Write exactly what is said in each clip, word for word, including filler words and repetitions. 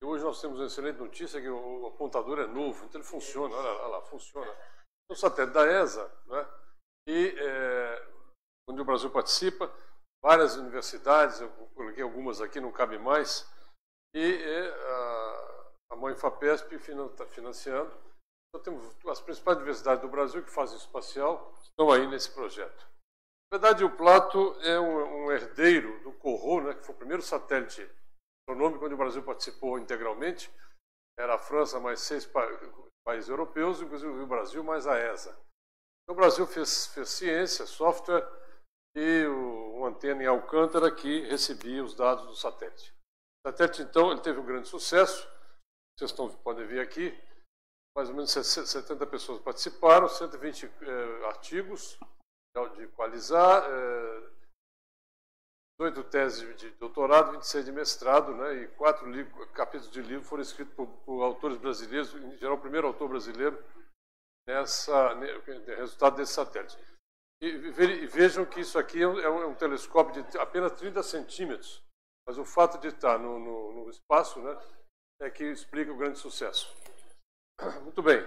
E hoje nós temos uma excelente notícia que o apontador é novo, então ele funciona, olha, olha lá, funciona. O satélite da E S A, né, e, é, onde o Brasil participa, várias universidades, eu coloquei algumas aqui, não cabe mais, e é, a, a mãe FAPESP está financiando. Então temos as principais universidades do Brasil que fazem espacial, estão aí nesse projeto. Na verdade, o Plato é um, um herdeiro do Corot, né, que foi o primeiro satélite astronômico onde o Brasil participou integralmente. Era a França mais seis pa países europeus, inclusive o Brasil mais a E S A. Então, o Brasil fez, fez ciência, software e o, uma antena em Alcântara que recebia os dados do satélite. O satélite, então, ele teve um grande sucesso. Vocês estão, podem ver aqui, mais ou menos setenta pessoas participaram, cento e vinte eh, artigos de equalizar, eh, dezoito teses de doutorado, vinte e seis de mestrado, né, e quatro livros, capítulos de livro foram escritos por, por autores brasileiros, em geral o primeiro autor brasileiro, nessa, resultado desse satélite. E, e vejam que isso aqui é um, é um telescópio de apenas trinta centímetros, mas o fato de estar no, no, no espaço, né, é que explica o grande sucesso. Muito bem.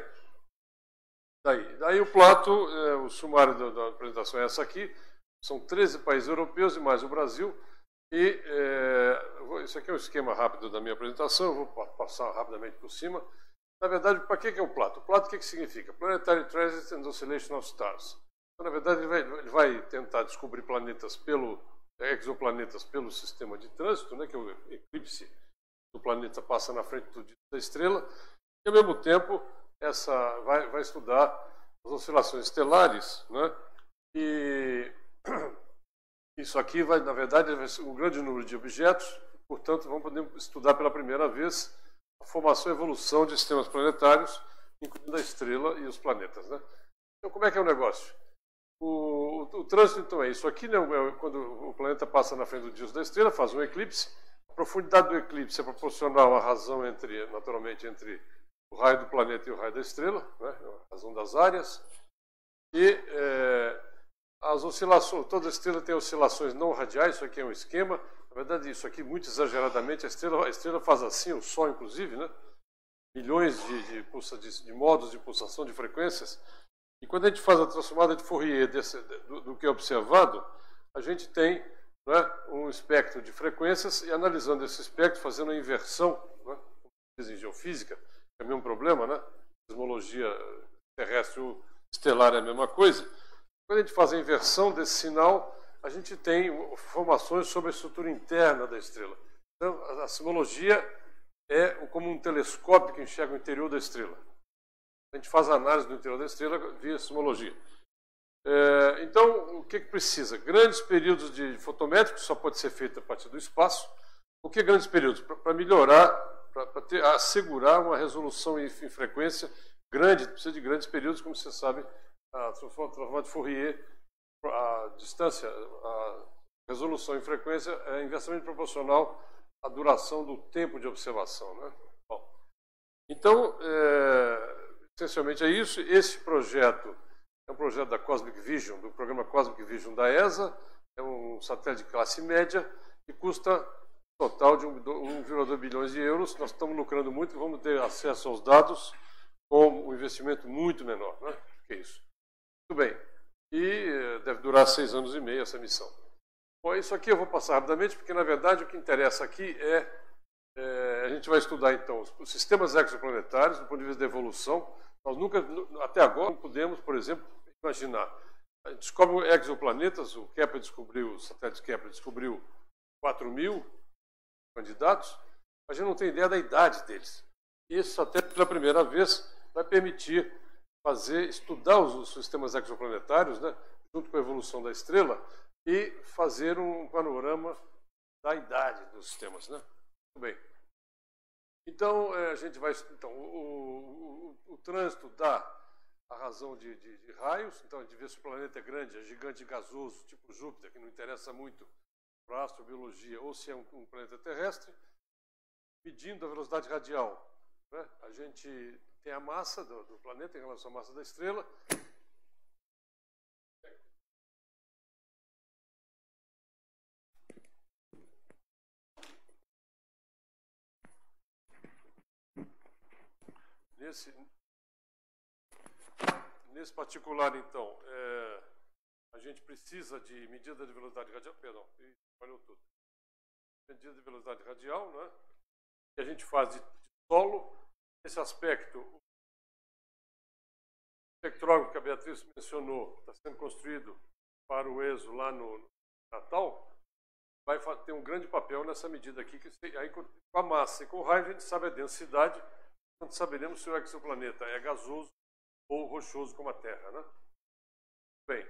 Daí, daí o Plato, é, o sumário da, da apresentação é essa aqui. São treze países europeus e mais o Brasil. E é, isso aqui é um esquema rápido da minha apresentação, eu vou passar rapidamente por cima. Na verdade, para que é o Plato? O Plato, o que, que significa? Planetary Transit and Oscillation of Stars. Então, na verdade, ele vai, ele vai tentar descobrir planetas pelo, exoplanetas pelo sistema de trânsito, né, que é o eclipse do planeta passa na frente do disco da estrela, e, ao mesmo tempo, essa, vai, vai estudar as oscilações estelares, né, e isso aqui vai, na verdade, vai ser um grande número de objetos, portanto, vamos poder estudar pela primeira vez a formação e evolução de sistemas planetários, incluindo a estrela e os planetas, né? Então, como é que é o negócio? O, o, o trânsito, então, é isso aqui, né? Quando o planeta passa na frente do disco da estrela, faz um eclipse. A profundidade do eclipse é proporcional à razão, entre, naturalmente, entre o raio do planeta e o raio da estrela, né? A razão das áreas. E é, as oscilações, toda estrela tem oscilações não radiais, isso aqui é um esquema. Na verdade, isso aqui, muito exageradamente, a estrela, a estrela faz assim, o Sol, inclusive, né? Milhões de, de, pulsa, de, de modos de pulsação de frequências. E quando a gente faz a transformada de Fourier desse, do, do que é observado, a gente tem, né, um espectro de frequências e analisando esse espectro, fazendo a inversão, né, como diz em geofísica, é o mesmo problema, né? Cosmologia terrestre ou estelar é a mesma coisa. Quando a gente faz a inversão desse sinal, a gente tem informações sobre a estrutura interna da estrela. Então, a sismologia é como um telescópio que enxerga o interior da estrela. A gente faz a análise do interior da estrela via sismologia. É, então, o que, que precisa? Grandes períodos de fotométrico, só pode ser feito a partir do espaço. O que grandes períodos? Para melhorar, para assegurar uma resolução em, em frequência grande, precisa de grandes períodos, como você sabe, a transformada de Fourier, a distância, a resolução em frequência é inversamente proporcional à duração do tempo de observação, né? Bom, então, é, essencialmente é isso. Esse projeto é um projeto da Cosmic Vision, do programa Cosmic Vision da E S A, é um satélite de classe média que custa um total de um vírgula dois bilhões de euros. Nós estamos lucrando muito e vamos ter acesso aos dados com um investimento muito menor, né? Que é isso. Muito bem. E deve durar seis anos e meio essa missão. Bom, isso aqui eu vou passar rapidamente, porque, na verdade, o que interessa aqui é, é a gente vai estudar, então, os, os sistemas exoplanetários, do ponto de vista da evolução. Nós nunca, até agora, não podemos, por exemplo, imaginar. A gente descobre exoplanetas, o Kepler descobriu, o satélite Kepler descobriu quatro mil candidatos, mas a gente não tem ideia da idade deles. E esse satélite, pela primeira vez, vai permitir fazer, estudar os, os sistemas exoplanetários, né, junto com a evolução da estrela, e fazer um panorama da idade dos sistemas, né? Muito bem. Então, a gente vai. Então, o, o, o trânsito dá a razão de, de, de raios. Então, a gente vê se o planeta é grande, é gigante gasoso, tipo Júpiter, que não interessa muito para a astrobiologia, ou se é um, um planeta terrestre. Medindo a velocidade radial, né? A gente tem a massa do, do planeta em relação à massa da estrela. Nesse, nesse particular, então, é, a gente precisa de medida de velocidade radial, perdão, falhou tudo. Medida de velocidade radial, né? Que a gente faz de, de solo. Esse aspecto, o espectrógrafo que a Beatriz mencionou, está sendo construído para o E S O lá no Natal, vai ter um grande papel nessa medida aqui, que aí com a massa e com o raio a gente sabe a densidade, então saberemos se o exoplaneta é gasoso ou rochoso como a Terra, né? Bem,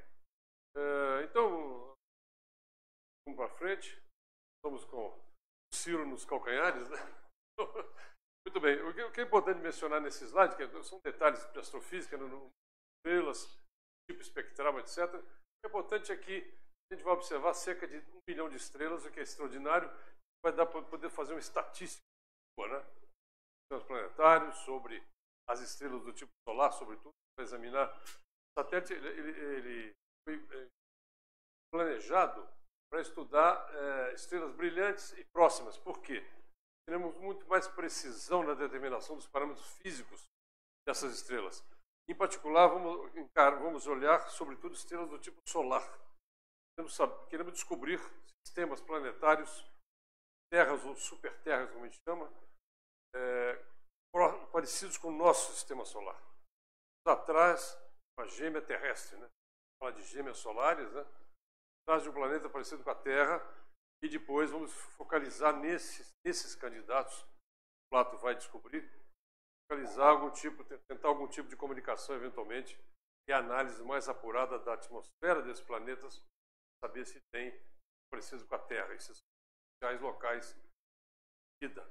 então, vamos para frente. Estamos com o Ciro nos calcanhares, né? Muito bem. O que é importante mencionar nesse slide, que são detalhes de astrofísica, estrelas, tipo espectral, etcétera. O que é importante é que a gente vai observar cerca de um milhão de estrelas, o que é extraordinário. Vai dar para poder fazer uma estatística, né? Sistemas planetários, sobre as estrelas do tipo solar, sobretudo, para examinar. O satélite ele, ele, ele foi planejado para estudar é, estrelas brilhantes e próximas. Por quê? Teremos muito mais precisão na determinação dos parâmetros físicos dessas estrelas. Em particular, vamos, vamos olhar, sobretudo, estrelas do tipo solar. Queremos, saber, queremos descobrir sistemas planetários, terras ou superterras, como a gente chama, é, parecidos com o nosso sistema solar. Atrás, uma gêmea terrestre, né? Fala de gêmeas solares, né? Atrás de um planeta parecido com a Terra, e depois vamos focalizar nesses, nesses candidatos que o Plato vai descobrir, focalizar algum tipo, tentar algum tipo de comunicação eventualmente, e análise mais apurada da atmosfera desses planetas, saber se tem parecido com a Terra, esses potenciais locais de vida.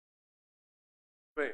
Bem,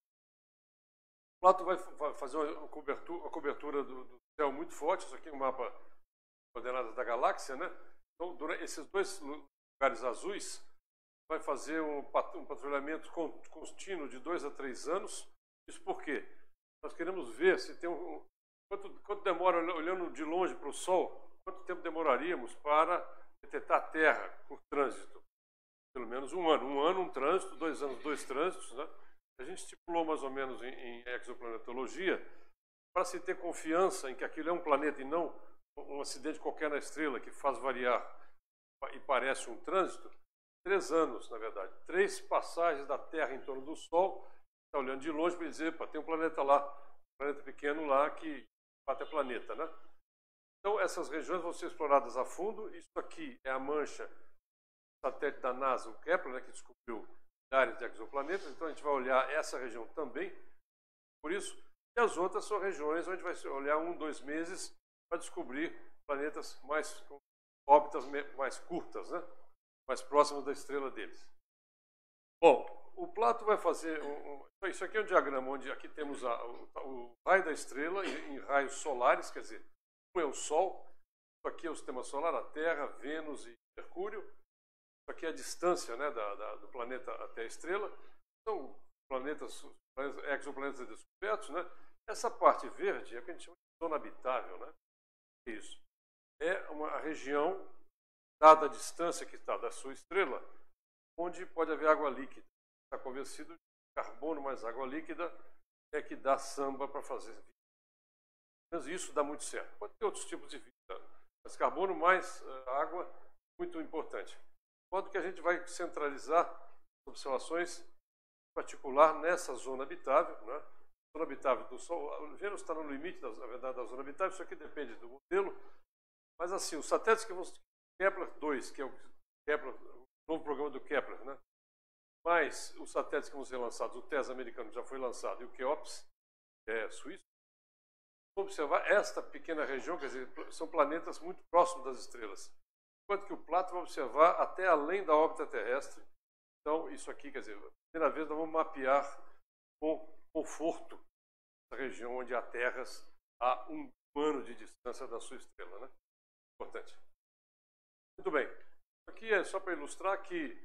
o Plato vai fazer uma cobertura, uma cobertura do, do céu muito forte. Isso aqui é um mapa coordenadas da galáxia, né? Então, durante esses dois lugares azuis, vai fazer um, um patrulhamento contínuo de dois a três anos. Isso por quê? Nós queremos ver se tem um, quanto, quanto demora, olhando de longe para o Sol, quanto tempo demoraríamos para detectar a Terra por trânsito. Pelo menos um ano. Um ano, um trânsito, dois anos, dois trânsitos, né? A gente estipulou mais ou menos em, em exoplanetologia para se ter confiança em que aquilo é um planeta e não um acidente qualquer na estrela que faz variar e parece um trânsito. Três anos, na verdade. Três passagens da Terra em torno do Sol. Está olhando de longe para dizer, pá, tem um planeta lá, um planeta pequeno lá que de fato é planeta, né? Então, essas regiões vão ser exploradas a fundo. Isso aqui é a mancha do satélite da NASA, o Kepler, né, que descobriu áreas de exoplanetas. Então, a gente vai olhar essa região também, por isso. E as outras são regiões onde vai olhar um, dois meses para descobrir planetas mais com órbitas mais curtas, né? Mais próximas da estrela deles. Bom, o Plato vai fazer... Um, um, isso aqui é um diagrama onde aqui temos a, o, o raio da estrela em, em raios solares, quer dizer, um é o Sol, isso aqui é o sistema solar, a Terra, Vênus e Mercúrio. Isso aqui é a distância, né, da, da, do planeta até a estrela. São planetas, exoplanetas descobertos, né? Essa parte verde é o que a gente chama de zona habitável, né? Isso. É uma região, dada a distância que está da sua estrela, onde pode haver água líquida. Está convencido de carbono mais água líquida é que dá samba para fazer vida. Mas isso dá muito certo. Pode ter outros tipos de vida, mas carbono mais uh, água, muito importante. De modo que a gente vai centralizar observações em particular nessa zona habitável, né? Zona habitável do Sol. O Vênus está no limite, da, na verdade, da zona habitável. Isso aqui depende do modelo. Mas, assim, os satélites que vão... Kepler dois, que é o Kepler, o novo programa do Kepler, né? Mas os satélites que vão ser lançados, o TESS americano já foi lançado, e o KEOPS, que é suíço, vão observar esta pequena região, quer dizer, são planetas muito próximos das estrelas. Enquanto que o Plato vai observar até além da órbita terrestre. Então, isso aqui, quer dizer, pela primeira vez nós vamos mapear com conforto essa região onde há terras a um ano de distância da sua estrela, né? Importante. Muito bem. Aqui é só para ilustrar que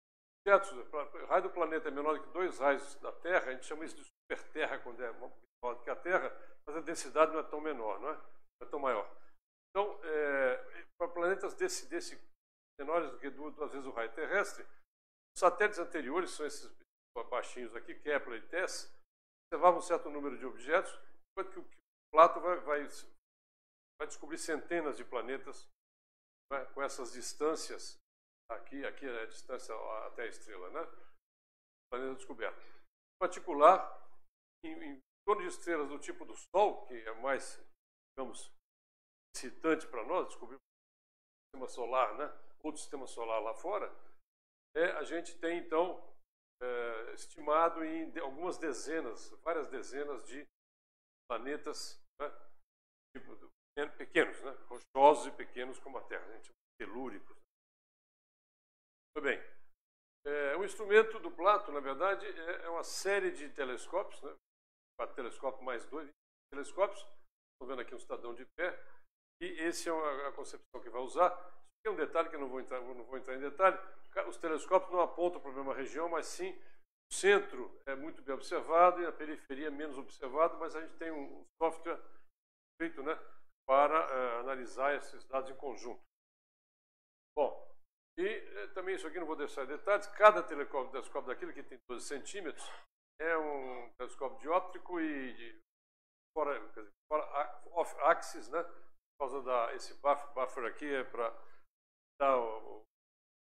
o raio do planeta é menor do que dois raios da Terra. A gente chama isso de superterra quando é menor do que a Terra, mas a densidade não é tão menor, não é? Não é tão maior. Então, é, para planetas desse, desse menores do que duas, duas vezes o raio terrestre, os satélites anteriores são esses baixinhos aqui, Kepler e TESS, observava um certo número de objetos, enquanto que o Plato vai, vai, vai descobrir centenas de planetas, né, com essas distâncias. Aqui, aqui é a distância até a estrela, né? Planeta descoberto. Em particular, em, em torno de estrelas do tipo do Sol, que é mais, digamos, excitante para nós, descobrir o sistema solar, né? Outro sistema solar lá fora, é, a gente tem, então, é, estimado em de, algumas dezenas, várias dezenas de planetas, né? Tipo, pequenos, né? Rochosos e pequenos como a Terra, a gente chama de telúricos. Muito bem. É, o instrumento do Plato, na verdade, é, é uma série de telescópios, né? Quatro telescópios mais dois telescópios. Estou vendo aqui um cidadão de pé. E esse é a, a concepção que vai usar. Tem um detalhe que eu não vou entrar, não vou entrar em detalhe. Os telescópios não apontam para a mesma região, mas sim o centro é muito bem observado e a periferia é menos observado, mas a gente tem um software feito, né, para uh, analisar esses dados em conjunto. Bom, e eh, também isso aqui não vou deixar em detalhes. Cada telescópio, telescópio daquilo que tem doze centímetros é um telescópio dióptrico e de fora, quer dizer, fora off-axis, né? Por causa da esse buffer, buffer aqui é para dar o, o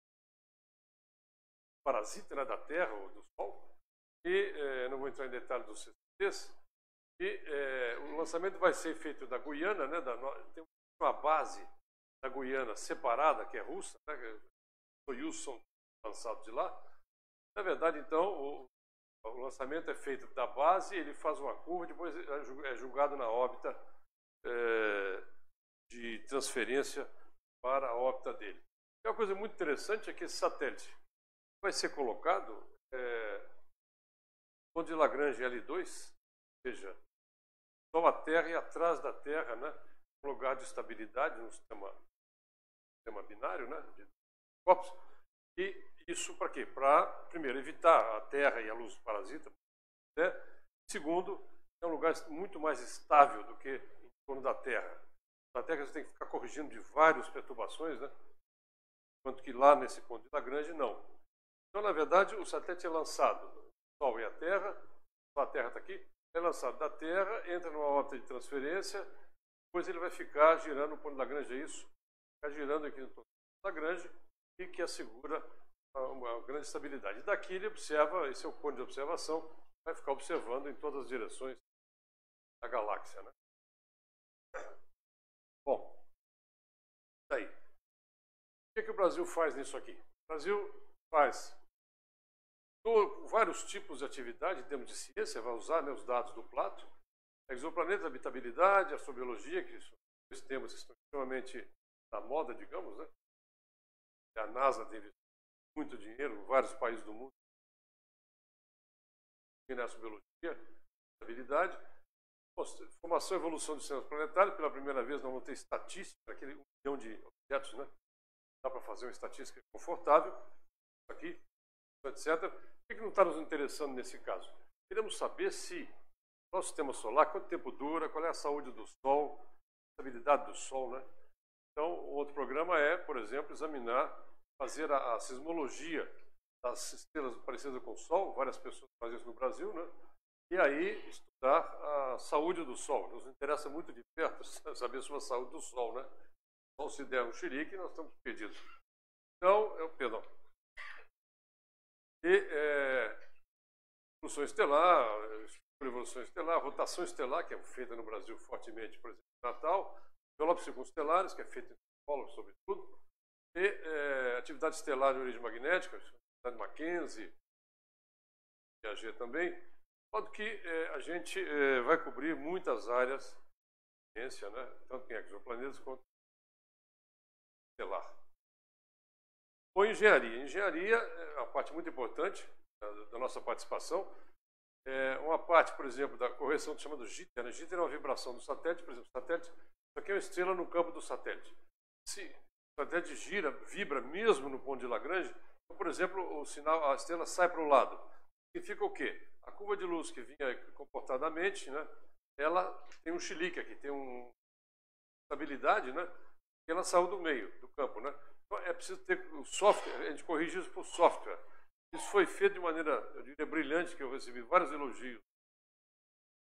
parasita, né, da Terra ou do Sol. E eh, não vou entrar em detalhes dos C C Ts. E eh, o lançamento vai ser feito da Guiana, né? Da, tem uma base da Guiana separada, que é russa, né? Soyuz são lançados de lá. Na verdade, então, o, o lançamento é feito da base, ele faz uma curva, depois é julgado na órbita é, de transferência para a órbita dele. E uma coisa muito interessante é que esse satélite vai ser colocado é, onde Lagrange L dois, ou seja, só a Terra e atrás da Terra, né, um lugar de estabilidade no sistema, sistema binário, né, de corpos. E isso para quê? Para, primeiro, evitar a Terra e a luz parasita. Né? Segundo, é um lugar muito mais estável do que em torno da Terra. Na Terra você tem que ficar corrigindo de várias perturbações, né? Enquanto que lá nesse ponto de Lagrange, não. Então, na verdade, o satélite é lançado do Sol e a Terra, a Terra está aqui, é lançado da Terra, entra numa órbita de transferência, depois ele vai ficar girando, o ponto de Lagrange é isso, ficar girando aqui no ponto de Lagrange, e que assegura uma grande estabilidade. E daqui ele observa, esse é o ponto de observação, vai ficar observando em todas as direções da galáxia, né? Bom, daí. O que, é que o Brasil faz nisso aqui? O Brasil faz vários tipos de atividade em termos de ciência, vai usar, né, os dados do Plato, exoplanetas, habitabilidade, astrobiologia, que são dois temas que estão extremamente na moda, digamos, né? A NASA tem muito dinheiro, vários países do mundo, na astrobiologia, habilidade, formação e evolução do sistema planetário. Pela primeira vez nós vamos ter estatística, aquele um milhão de objetos, né? Dá para fazer uma estatística confortável, aqui, etcétera. O que não está nos interessando nesse caso? Queremos saber se o nosso sistema solar, quanto tempo dura, qual é a saúde do Sol, a estabilidade do Sol, né? Então, o outro programa é, por exemplo, examinar, fazer a, a sismologia das estrelas parecidas com o Sol. Várias pessoas fazem isso no Brasil, né? E aí estudar a saúde do Sol. Nos interessa muito de perto saber sobre a saúde do Sol, né? Então, se der um xerique, nós estamos perdidos. Então, eu, perdão. E é, evolução estelar, evolução estelar, rotação estelar, que é feita no Brasil fortemente, por exemplo, no Natal, envelopes circunstelares, que é feita em São Paulo, sobretudo, e é, atividade estelar de origem magnética, atividade Mackenzie, Piaget também, de modo que é, a gente é, vai cobrir muitas áreas de ciência, né? Tanto em exoplanetas quanto estelar. Ou engenharia. Engenharia é uma parte muito importante da, da nossa participação. É uma parte, por exemplo, da correção que chama do jitter. Né? Jitter é uma vibração do satélite, por exemplo, o satélite, isso aqui é uma estrela no campo do satélite. Se o satélite gira, vibra mesmo no ponto de Lagrange, então, por exemplo, o sinal, a estrela sai para o lado. Significa o quê? A curva de luz que vinha comportadamente, né, ela tem um chilique aqui, tem uma estabilidade, né, que ela saiu do meio do campo, né? Então, é preciso ter o software, a gente corrige isso por software. Isso foi feito de maneira, eu diria, brilhante, que eu recebi vários elogios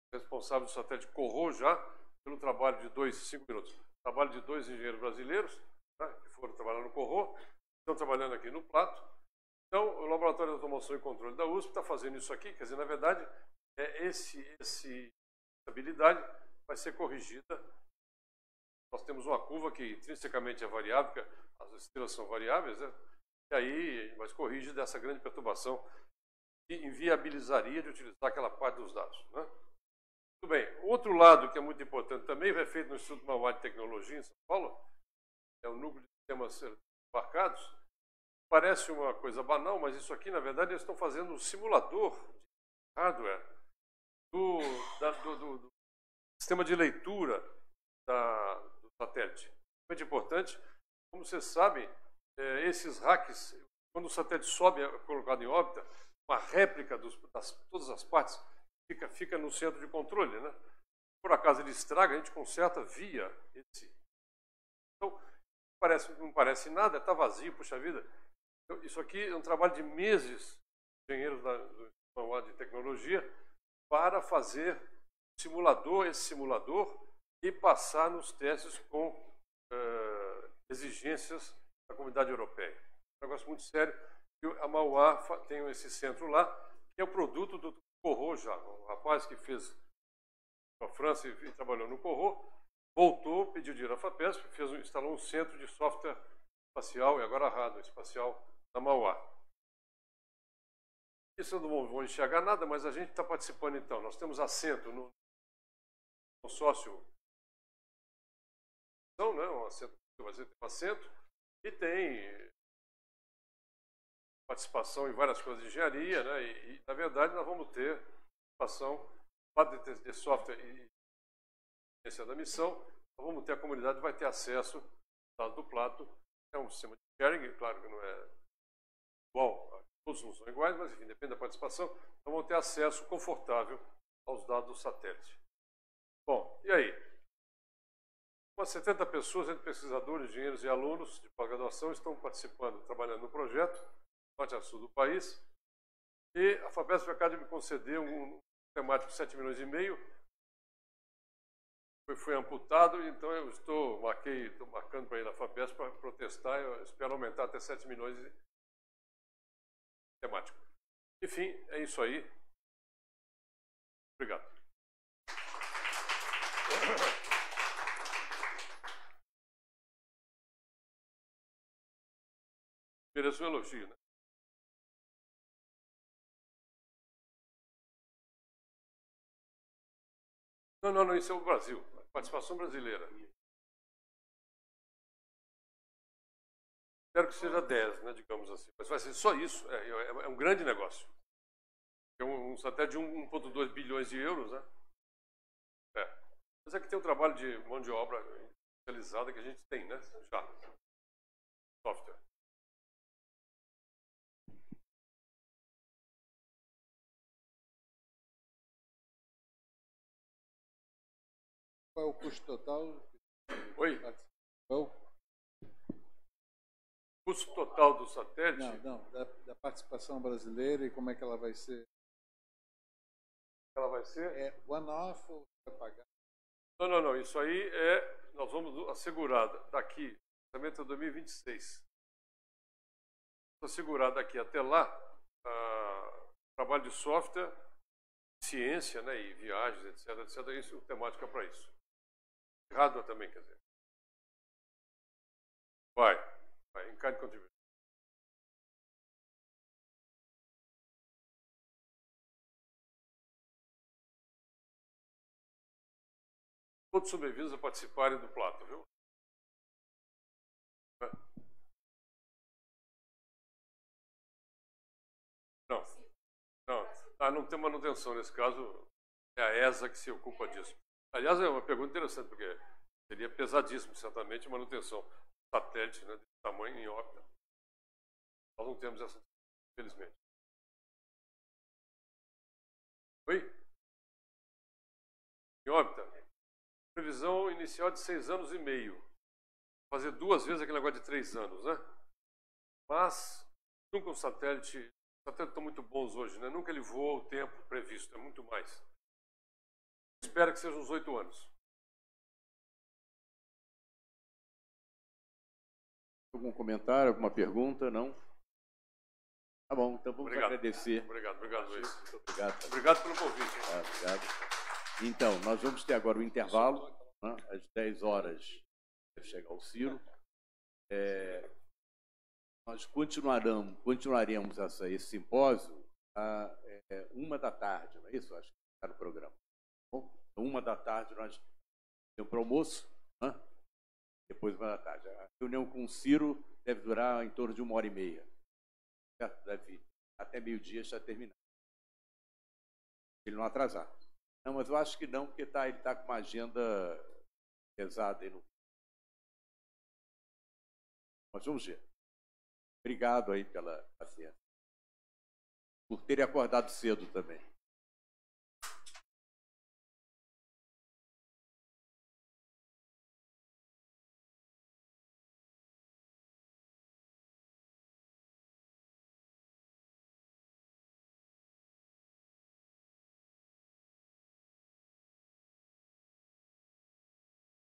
responsável do satélite Corot já pelo trabalho de dois, cinco minutos. Trabalho de dois engenheiros brasileiros, né, que foram trabalhar no Corot, estão trabalhando aqui no Plato. Então, o Laboratório de Automação e Controle da U S P está fazendo isso aqui, quer dizer, na verdade, é esse, esse, essa habilidade vai ser corrigida. Nós temos uma curva que intrinsecamente é variável, porque as estrelas são variáveis, né? E aí, mas corrige dessa grande perturbação que inviabilizaria de utilizar aquela parte dos dados, né? Muito bem. Outro lado que é muito importante também, é feito no Instituto Mauá de Tecnologia, em São Paulo, é o Núcleo de Sistemas Embarcados. Parece uma coisa banal, mas isso aqui, na verdade, eles estão fazendo um simulador de hardware do, da, do, do, do sistema de leitura da, do satélite. Muito importante. Como vocês sabem, é, esses hacks, quando o satélite sobe, é colocado em órbita, uma réplica dos, das todas as partes fica, fica no centro de controle, né? Por acaso ele estraga, a gente conserta via esse. Então, parece, não parece nada, está vazio, puxa vida. Então, isso aqui é um trabalho de meses, engenheiros da, do Mauá de Tecnologia, para fazer simulador, esse simulador, e passar nos testes com uh, exigências da comunidade europeia. Um negócio muito sério. E a Mauá tem esse centro lá, que é o produto do Corot já. O rapaz que fez na França e trabalhou no Corot, voltou, pediu dinheiro à FAPESP, fez, instalou um centro de software espacial e agora hardware espacial na Mauá. Isso eu não vou enxergar nada, mas a gente está participando então. Nós temos assento no consórcio, não, né? Um assento, vai ser um assento, e tem participação em várias coisas de engenharia, né? E, e na verdade nós vamos ter participação de, de software e ciência da missão. Nós vamos ter, a comunidade vai ter acesso ao lado do Plato. É um sistema de sharing, claro que não é igual, todos não são iguais, mas enfim, depende da participação. Então vão ter acesso confortável aos dados do satélite. Bom, e aí? Umas setenta pessoas, entre pesquisadores, engenheiros e alunos de pós-graduação, estão participando, trabalhando no projeto, norte a sul do país. E a FAPESP acaba de me conceder um temático de sete milhões e meio. Foi, foi amputado, então eu estou, marquei, estou marcando para ir na FAPESP para protestar. Eu espero aumentar até sete milhões de temático. Enfim, é isso aí. Obrigado. Mereço um elogio, né? Não, não, não, isso é o Brasil. Participação brasileira. Espero que seja dez, né, digamos assim. Mas vai ser só isso. É, é, é um grande negócio. É um, um satélite de um vírgula dois bilhões de euros, né? É. Mas é que tem um trabalho de mão de obra especializada que a gente tem, né? Já. Software. Qual é o custo total? Oi? Qual? Custo total do satélite? Não, não, da, da participação brasileira e como é que ela vai ser? Ela vai ser? É one-off ou vai pagar? Não, não, não. Isso aí é. Nós vamos assegurar daqui, orçamento é dois mil e vinte e seis. Assegurar daqui até lá, a, trabalho de software, ciência, né, e viagens, etc, etc. Isso, temática para isso. Hardware também, quer dizer. Vai, vai, in-kind contribution. Todos são bem-vindos a participarem do Plato, viu? Não, não, ah, não tem manutenção nesse caso, é a E S A que se ocupa disso. Aliás, é uma pergunta interessante, porque seria pesadíssimo, certamente, a manutenção satélite, né, de tamanho em órbita. Nós não temos essa, infelizmente. Oi? Em órbita? Previsão inicial de seis anos e meio. Fazer duas vezes aquele negócio de três anos, né? Mas, nunca um satélite... Os satélites estão muito bons hoje, né? Nunca ele voa o tempo previsto, é muito mais. espera que sejam uns oito anos. Algum comentário, alguma pergunta? Não? Tá bom, então vamos Obrigado. agradecer. Obrigado, obrigado, Luiz. Muito obrigado. Obrigado pelo convite. Hein? Ah, obrigado. Então, nós vamos ter agora o intervalo, né? Às dez horas deve chegar o Ciro. É, nós continuaremos, continuaremos essa, esse simpósio a é, uma da tarde, não é isso? Acho que está no programa. Bom, uma da tarde nós temos para o almoço, né? Depois uma da tarde. A reunião com o Ciro deve durar em torno de uma hora e meia. Certo? Deve até meio-dia já terminar. Ele não atrasar. Não, mas eu acho que não, porque tá, ele está com uma agenda pesada aí no. Mas vamos ver. Obrigado aí pela paciência. Por terem acordado cedo também.